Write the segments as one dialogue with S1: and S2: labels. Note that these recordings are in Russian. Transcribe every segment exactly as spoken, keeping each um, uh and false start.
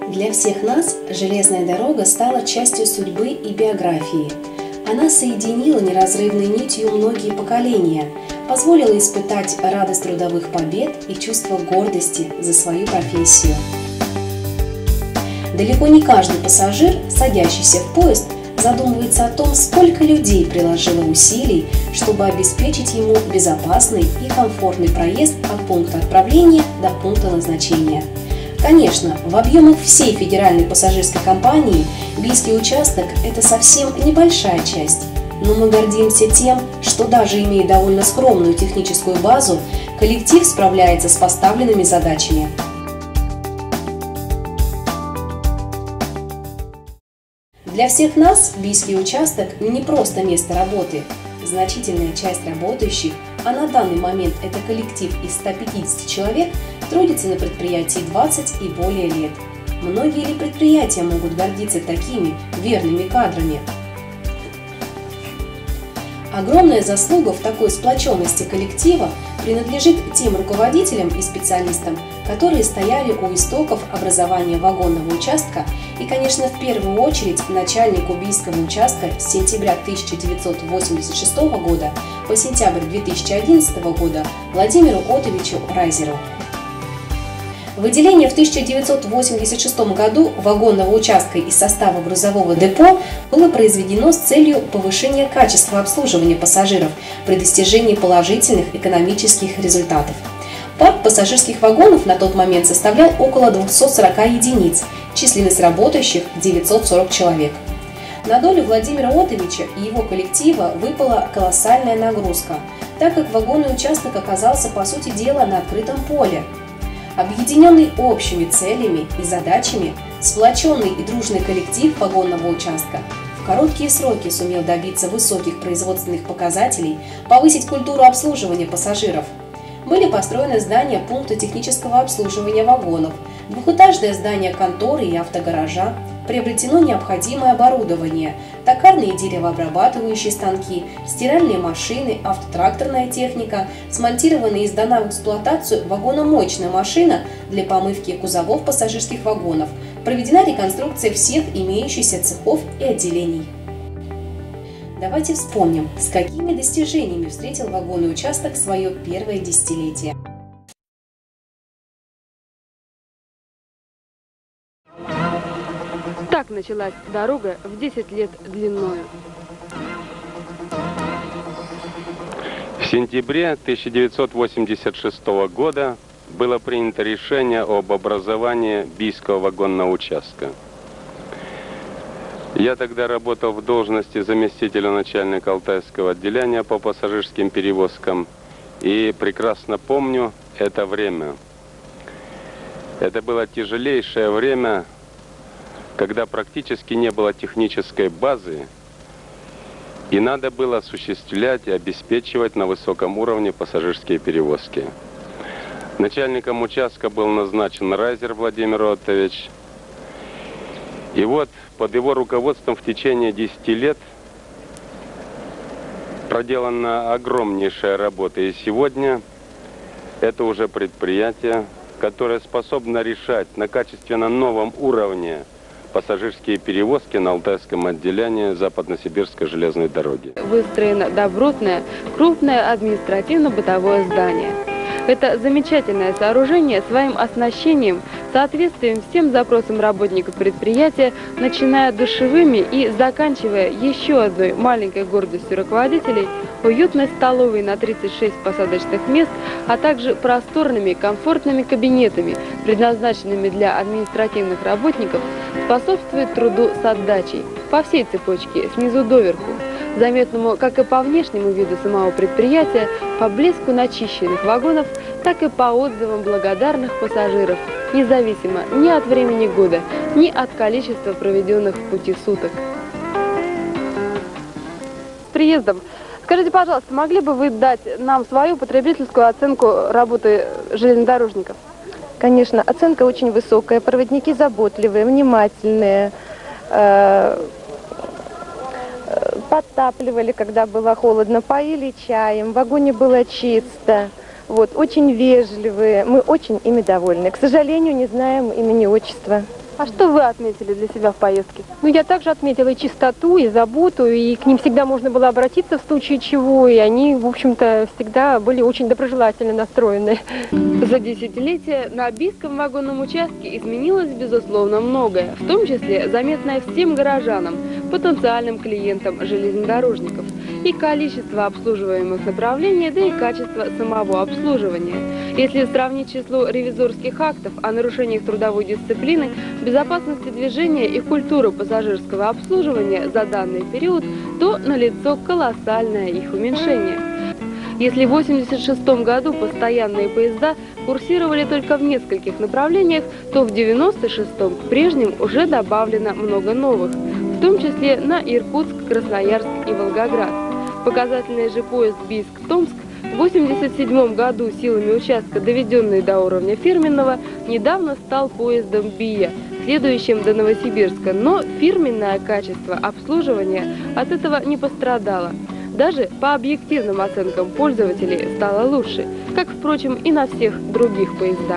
S1: Для всех нас железная дорога стала частью судьбы и биографии. Она соединила неразрывной нитью многие поколения, позволила испытать радость трудовых побед и чувство гордости за свою профессию. Далеко не каждый пассажир, садящийся в поезд, задумывается о том, сколько людей приложило усилий, чтобы обеспечить ему безопасный и комфортный проезд от пункта отправления до пункта назначения. Конечно, в объемах всей федеральной пассажирской компании Бийский участок – это совсем небольшая часть, но мы гордимся тем, что даже имея довольно скромную техническую базу, коллектив справляется с поставленными задачами. Для всех нас Бийский участок не просто место работы. Значительная часть работающих, а на данный момент это коллектив из ста пятидесяти человек, трудится на предприятии двадцать и более лет. Многие ли предприятия могут гордиться такими верными кадрами? Огромная заслуга в такой сплоченности коллектива принадлежит тем руководителям и специалистам, которые стояли у истоков образования вагонного участка и, конечно, в первую очередь начальнику Бийского участка с сентября тысяча девятьсот восемьдесят шестого года по сентябрь две тысячи одиннадцатого года Владимиру Отовичу Райзеру. Выделение в тысяча девятьсот восемьдесят шестом году вагонного участка из состава грузового депо было произведено с целью повышения качества обслуживания пассажиров при достижении положительных экономических результатов. Парк пассажирских вагонов на тот момент составлял около двухсот сорока единиц, численность работающих – девятьсот сорок человек. На долю Владимира Отовича и его коллектива выпала колоссальная нагрузка, так как вагонный участок оказался, по сути дела, на открытом поле. Объединенный общими целями и задачами, сплоченный и дружный коллектив вагонного участка в короткие сроки сумел добиться высоких производственных показателей, повысить культуру обслуживания пассажиров. Были построены здания пункта технического обслуживания вагонов, двухэтажное здание конторы и автогаража, приобретено необходимое оборудование, токарные и деревообрабатывающие станки, стиральные машины, автотракторная техника, смонтирована и сдана в эксплуатацию вагономоечная машина для помывки кузовов пассажирских вагонов, проведена реконструкция всех имеющихся цехов и отделений. Давайте вспомним, с какими достижениями встретил вагонный участок свое первое десятилетие.
S2: Так началась дорога в десять лет длиною.
S3: В сентябре тысяча девятьсот восемьдесят шестого года было принято решение об образовании Бийского вагонного участка. Я тогда работал в должности заместителя начальника Алтайского отделения по пассажирским перевозкам и прекрасно помню это время. Это было тяжелейшее время, когда практически не было технической базы, и надо было осуществлять и обеспечивать на высоком уровне пассажирские перевозки. Начальником участка был назначен Райзер Владимир Отович. И вот под его руководством в течение десяти лет проделана огромнейшая работа. И сегодня это уже предприятие, которое способно решать на качественно новом уровне пассажирские перевозки на Алтайском отделении Западно-Сибирской железной дороги.
S2: Выстроено добротное, крупное административно-бытовое здание. Это замечательное сооружение своим оснащением, соответствием всем запросам работников предприятия, начиная душевыми и заканчивая еще одной маленькой гордостью руководителей, уютной столовой на тридцать шесть посадочных мест, а также просторными комфортными кабинетами, предназначенными для административных работников, способствует труду с отдачей по всей цепочке, снизу доверху, заметному как и по внешнему виду самого предприятия, по блеску начищенных вагонов, так и по отзывам благодарных пассажиров, независимо ни от времени года, ни от количества проведенных в пути суток. С приездом! Скажите, пожалуйста, могли бы вы дать нам свою потребительскую оценку работы железнодорожников?
S4: Конечно, оценка очень высокая, проводники заботливые, внимательные, э подтапливали, когда было холодно, поили чаем, в вагоне было чисто, вот, очень вежливые, мы очень ими довольны. К сожалению, не знаем имени, отчества.
S2: А что вы отметили для себя в поездке?
S4: Ну, я также отметила и чистоту, и заботу, и к ним всегда можно было обратиться в случае чего, и они, в общем-то, всегда были очень доброжелательно настроены.
S2: За десятилетия на Бийском вагонном участке изменилось, безусловно, многое, в том числе заметное всем горожанам, потенциальным клиентам железнодорожников. И количество обслуживаемых направлений, да и качество самого обслуживания. Если сравнить число ревизорских актов о нарушениях трудовой дисциплины, безопасности движения и культуру пассажирского обслуживания за данный период, то налицо колоссальное их уменьшение. Если в восемьдесят шестом году постоянные поезда курсировали только в нескольких направлениях, то в девяносто шестом к прежним уже добавлено много новых, в том числе на Иркутск, Красноярск и Волгоград. Показательный же поезд Бийск-Томск в восемьдесят седьмом году силами участка, доведенный до уровня фирменного, недавно стал поездом БИА, следующим до Новосибирска, но фирменное качество обслуживания от этого не пострадало. Даже по объективным оценкам пользователей стало лучше, как, впрочем, и на всех других поездах.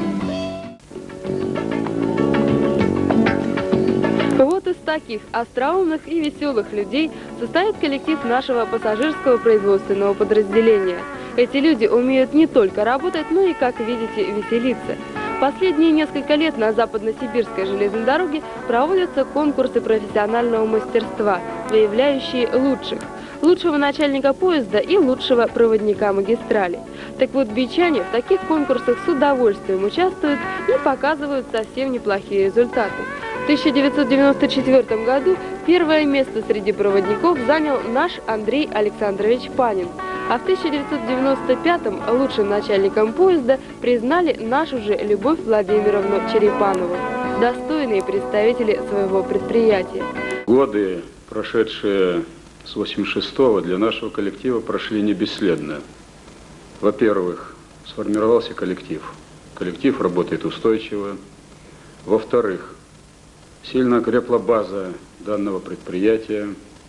S2: Вот из таких остроумных и веселых людей состоит коллектив нашего пассажирского производственного подразделения. Эти люди умеют не только работать, но и, как видите, веселиться. Последние несколько лет на Западно-Сибирской железной дороге проводятся конкурсы профессионального мастерства, выявляющие лучших. Лучшего начальника поезда и лучшего проводника магистрали. Так вот, бичане в таких конкурсах с удовольствием участвуют и показывают совсем неплохие результаты. В тысяча девятьсот девяносто четвёртом году первое место среди проводников занял наш Андрей Александрович Панин, а в тысяча девятьсот девяносто пятом лучшим начальником поезда признали нашу же Любовь Владимировну Черепанову, достойные представители своего предприятия.
S5: Годы, прошедшие с восемьдесят шестого, для нашего коллектива прошли не бесследно. Во-первых, сформировался коллектив. Коллектив работает устойчиво. Во-вторых, сильно окрепла база данного предприятия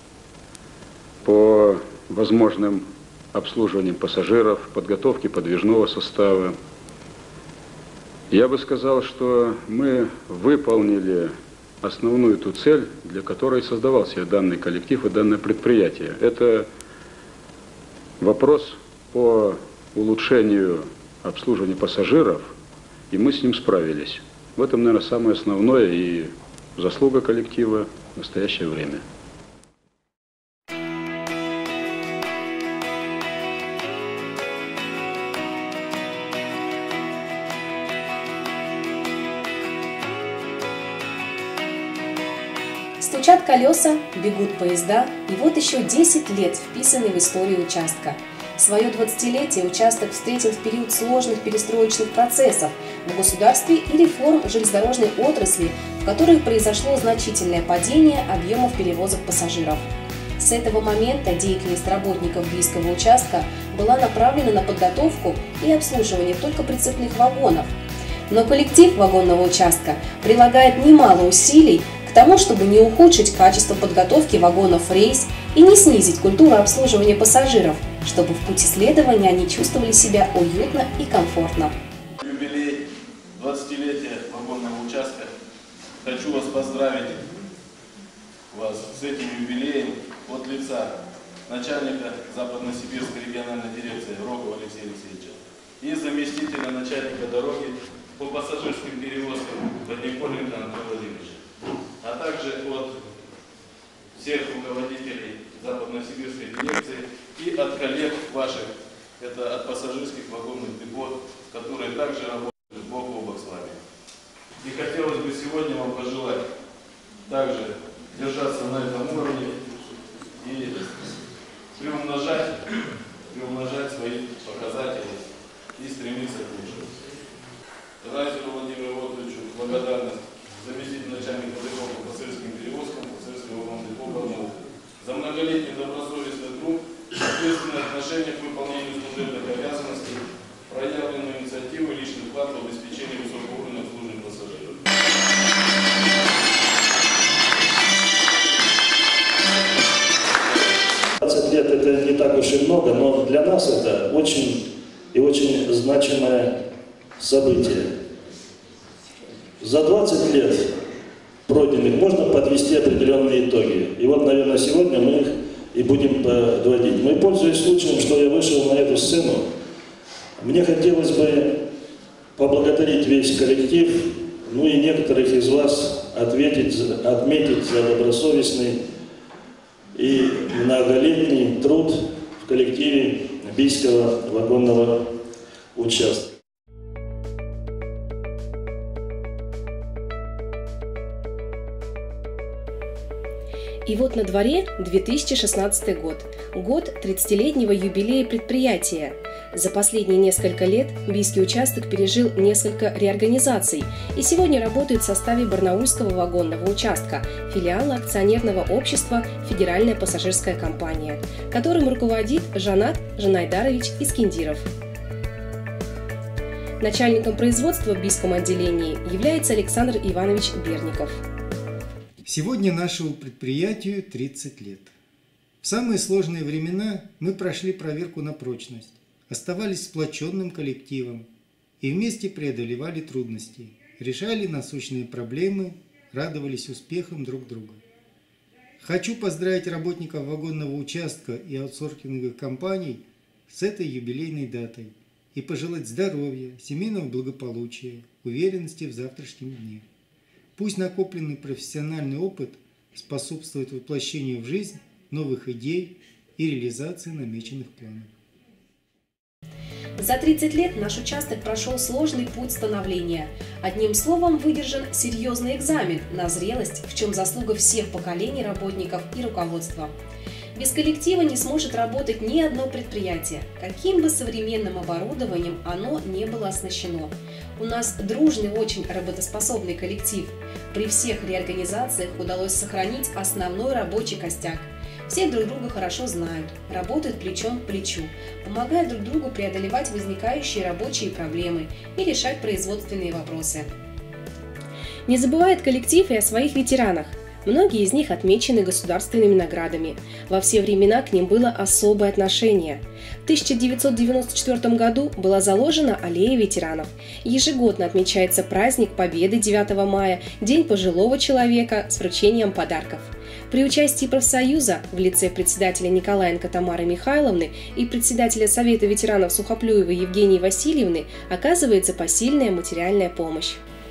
S5: по возможным обслуживаниям пассажиров, подготовке подвижного состава. Я бы сказал, что мы выполнили основную ту цель, для которой создавался данный коллектив и данное предприятие. Это вопрос по улучшению обслуживания пассажиров, и мы с ним справились. В этом, наверное, самое основное и заслуга коллектива в настоящее время.
S1: Стучат колеса, бегут поезда, и вот еще десять лет вписаны в историю участка. Свое двадцатилетие участок встретил в период сложных перестроечных процессов в государстве и реформ железнодорожной отрасли, в которой произошло значительное падение объемов перевозок пассажиров. С этого момента деятельность работников Бийского участка была направлена на подготовку и обслуживание только прицепных вагонов. Но коллектив вагонного участка прилагает немало усилий к тому, чтобы не ухудшить качество подготовки вагонов в рейс и не снизить культуру обслуживания пассажиров, чтобы в пути следования они чувствовали себя уютно и комфортно.
S6: Юбилей двадцатилетия вагонного участка. Хочу вас поздравить вас с этим юбилеем от лица начальника Западно-Сибирской региональной дирекции Рогова Алексея Алексеевича и заместителя начальника дороги по пассажирским перевозкам Подникольника Антона Владимировича, а также от всех руководителей Западно-Сибирской дирекции и от коллег ваших, это от пассажирских вагонных депо, которые также работают бок о бок с вами. И хотелось бы сегодня вам пожелать также держаться на этом уровне и приумножать, приумножать свои показатели и стремиться к лучшему. Райзеру Владимиру Владимировичу благодарность, заместитель начальника депо по пассажирским перевозкам, пассажирским вагонным депо Барнаул, за многолетний добросовестный труд, ответственное отношение к выполнению служебных обязанностей, проявленную инициативу и личный вклад в обеспечение высокого уровня обслуживания пассажиров.
S7: двадцать лет это не так уж и много, но для нас это очень и очень значимое событие. За двадцать лет пройденных можно подвести определенные итоги. И вот, наверное, сегодня мы их и будем подводить. Мы, пользуясь случаем, что я вышел на эту сцену, мне хотелось бы поблагодарить весь коллектив, ну и некоторых из вас ответить, отметить за добросовестный и многолетний труд в коллективе Бийского вагонного участка.
S1: И вот на дворе две тысячи шестнадцатый год, год тридцатилетнего юбилея предприятия. За последние несколько лет Бийский участок пережил несколько реорганизаций и сегодня работает в составе Барнаульского вагонного участка, филиала акционерного общества «Федеральная пассажирская компания», которым руководит Жанат Жанайдарович Искендиров. Начальником производства в Бийском отделении является Александр Иванович Берников.
S8: Сегодня нашему предприятию тридцать лет. В самые сложные времена мы прошли проверку на прочность, оставались сплоченным коллективом и вместе преодолевали трудности, решали насущные проблемы, радовались успехам друг друга. Хочу поздравить работников вагонного участка и аутсорсинговых компаний с этой юбилейной датой и пожелать здоровья, семейного благополучия, уверенности в завтрашнем дне. Пусть накопленный профессиональный опыт способствует воплощению в жизнь новых идей и реализации намеченных планов.
S1: За тридцать лет наш участок прошел сложный путь становления. Одним словом, выдержан серьезный экзамен на зрелость, в чем заслуга всех поколений работников и руководства. Без коллектива не сможет работать ни одно предприятие, каким бы современным оборудованием оно не было оснащено. У нас дружный, очень работоспособный коллектив. При всех реорганизациях удалось сохранить основной рабочий костяк. Все друг друга хорошо знают, работают плечом к плечу, помогают друг другу преодолевать возникающие рабочие проблемы и решать производственные вопросы. Не забывает коллектив и о своих ветеранах. Многие из них отмечены государственными наградами. Во все времена к ним было особое отношение. В тысяча девятьсот девяносто четвёртом году была заложена аллея ветеранов. Ежегодно отмечается праздник Победы девятого мая, День пожилого человека с вручением подарков. При участии профсоюза в лице председателя Николаенко Тамары Михайловны и председателя Совета ветеранов Сухоплюевой Евгении Васильевны оказывается посильная материальная помощь.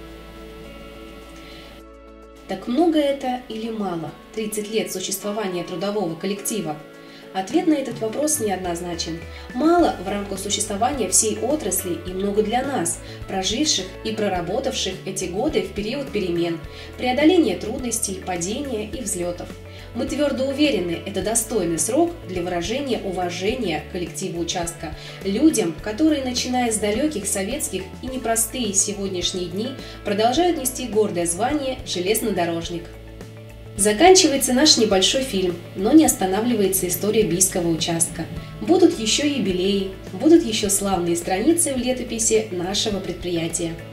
S1: Так много это или мало? тридцать лет существования трудового коллектива? Ответ на этот вопрос неоднозначен. Мало в рамках существования всей отрасли и много для нас, проживших и проработавших эти годы в период перемен, преодоления трудностей, падения и взлетов. Мы твердо уверены, это достойный срок для выражения уважения коллективу участка, людям, которые, начиная с далеких советских и непростые сегодняшние дни, продолжают нести гордое звание «железнодорожник». Заканчивается наш небольшой фильм, но не останавливается история Бийского участка. Будут еще юбилеи, будут еще славные страницы в летописи нашего предприятия.